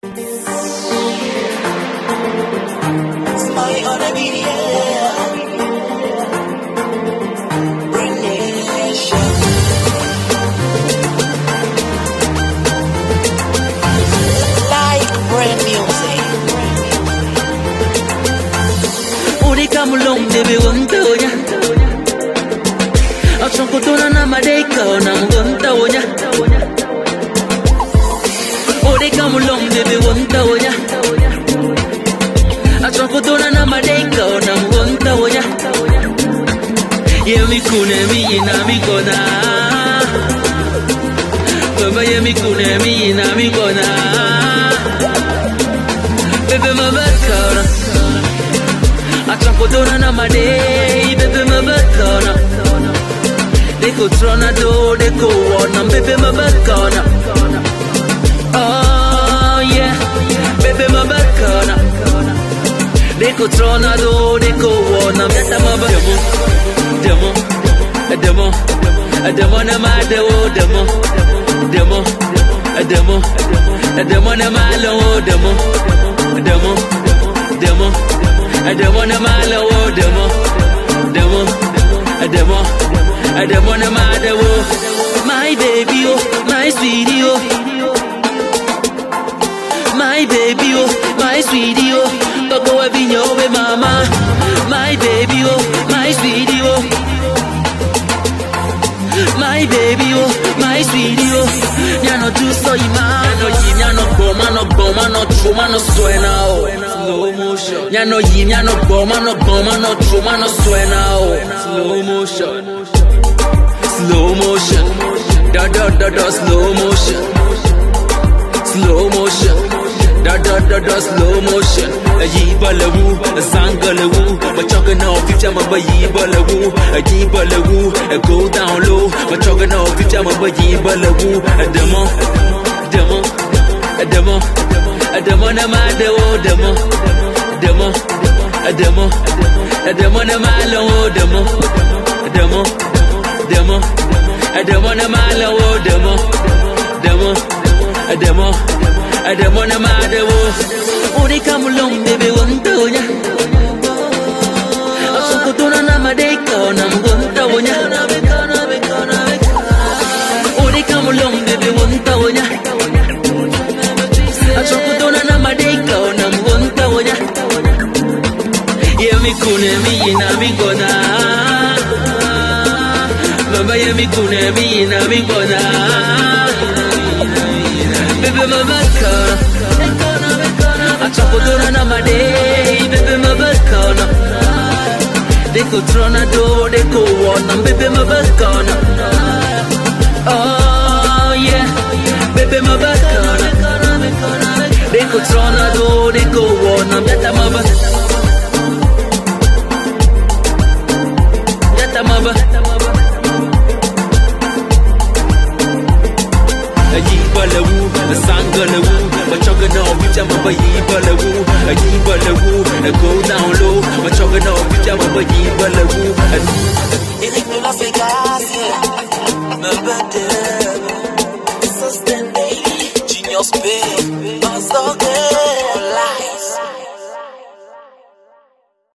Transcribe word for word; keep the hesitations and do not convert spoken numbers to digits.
Smile on the video. Bring nation. Like brand music. Uri kamulong debe wontonya. Achokotona na madeka na wontonya. Uri kamulong debe wontonya. Achokotona na madeka na wontonya. Yemi kune mi na mi kona. Baba yemi kune mi na mi kona. Bebe mabakana. Achokotona na madei, bebe mabakana. They go tornado, they go on, and baby mabakana. Oh yeah, baby mabakana. They go tornado, they go on, and get them up. Demo, demo, demo, demo na ma demo, demo, demo, demo, demo na ma lo, demo, demo, demo, demo na ma lo, demo, demo, demo. I don't wanna matter, oh, my baby, oh, my sweetie, oh, my baby, oh, my sweetie, oh, but go have in your way, mama, my baby, oh, my sweetie, oh, my baby, oh, my sweetie, oh, yano do so man, no yim, yano go, mano go, mano true, mano suena, oh, slow motion, yano yim, yano go, mano go, mano true, mano suena, oh, slow motion. Slow motion, da da da da, slow motion, slow motion, da da da da, slow motion. A yi balawu, a sangalawu, but chugging off the jam of a yi balawu, a yi balawu, a go down low, but chugging off the jam of a yi balawu, a demo, demo, a demo, a demo na ma demo, demo, demo, a demo, a demo na ma lo, demo, demo. Demo, a demo na malo, demo, demo, a demo, a demo na malo. Uri kamulong bebe wontonya. Achokotona na madeka na wontonya. Uri kamulong bebe wontonya. Achokotona na madeka na wontonya. Yemi kune mi na mi gona. Baba yemi kune mi na mi kona. Bebe mabakana. Achokotona na madei, bebe mabakana. They go tornado, they go on, and bebe mabakana. Oh yeah, bebe mabakana. They go tornado, they go on, and bebe mabakana. Bebe mabakana. A yi balawu, a sangalawu, but chugging off each other, but yi balawu, a yi balawu, a go down low, but chugging off each other, but yi balawu. Eric de Las Vegas, yeah.